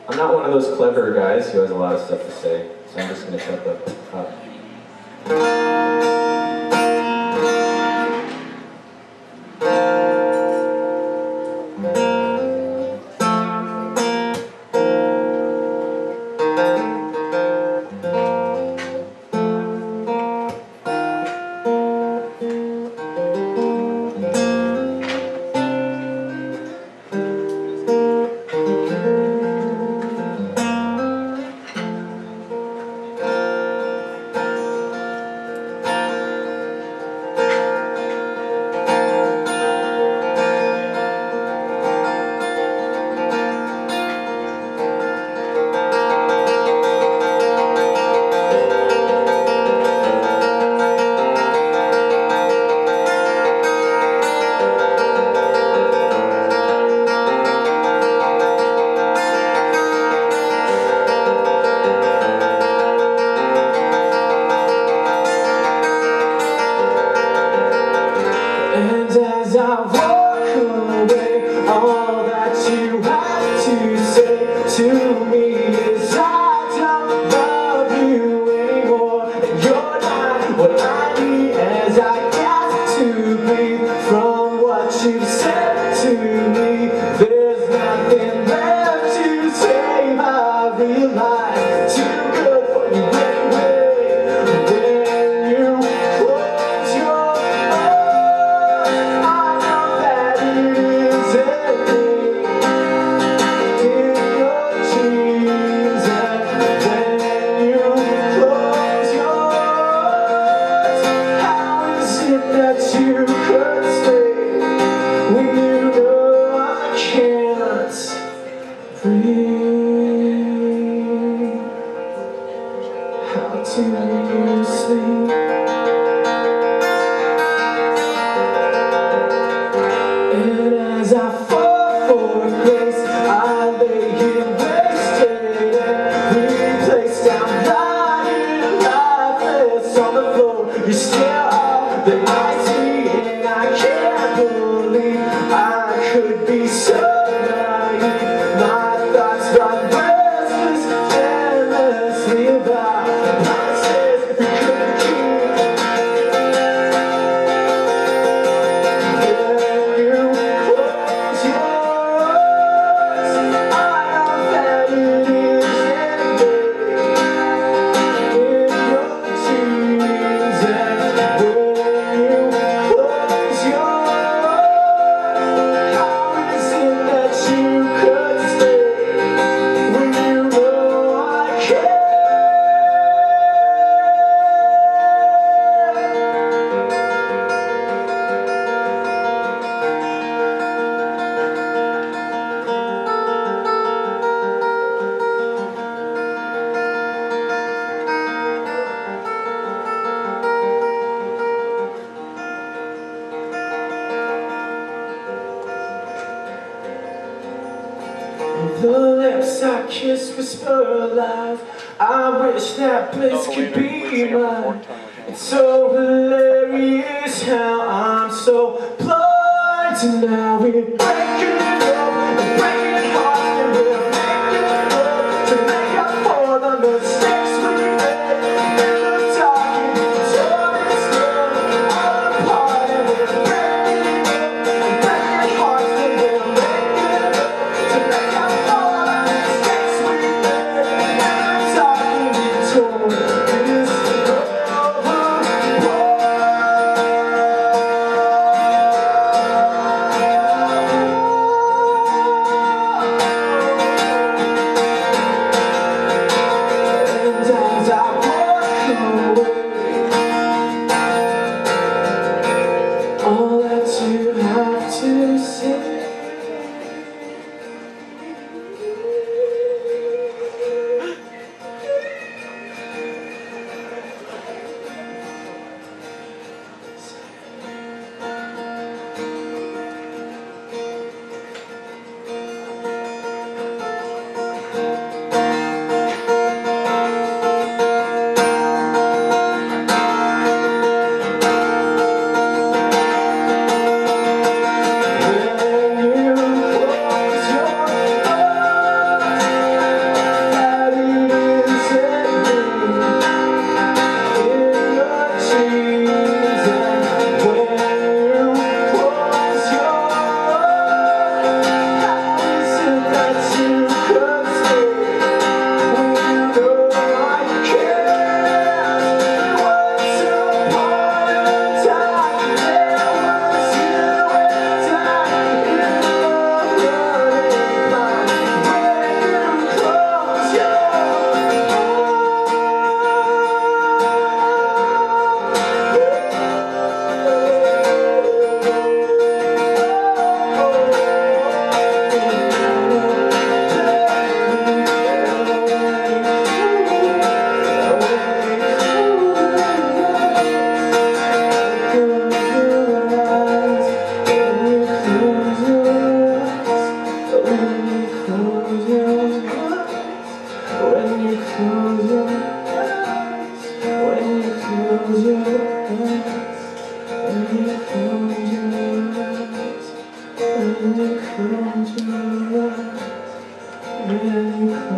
I'm not one of those clever guys who has a lot of stuff to say, so I'm just going to shut the up. As I walk away, all that you have to say to me is I don't love you anymore, and you're not what I need as I got to breathe from what you've said to me. There's nothing left to save, I realize too good for you anyway. When you close your that you could stay when you know I can't breathe. How do you sleep? And as I fall for grace, I lay here wasted, every place down lying lifeless on the floor. You're still that I see, and I can't believe I could be so naive. My thoughts run restless, endlessly about promises we couldn't keep. When you close your eyes, I know that it is ending in your dreams. The lips I kiss whisper alive. I wish that bliss could be mine. It's so hilarious how I'm so blind to now. We're breaking it up and breaking hearts, and we're making it up to make up for the mistakes we made in the dark. It's all this love all apart, and we're breaking it up and breaking hearts, and we're making it up to make up for the mistakes we made in the dark. It's all this love. you close your eyes, when you close your eyes, when you close your eyes, when you close your eyes, when you close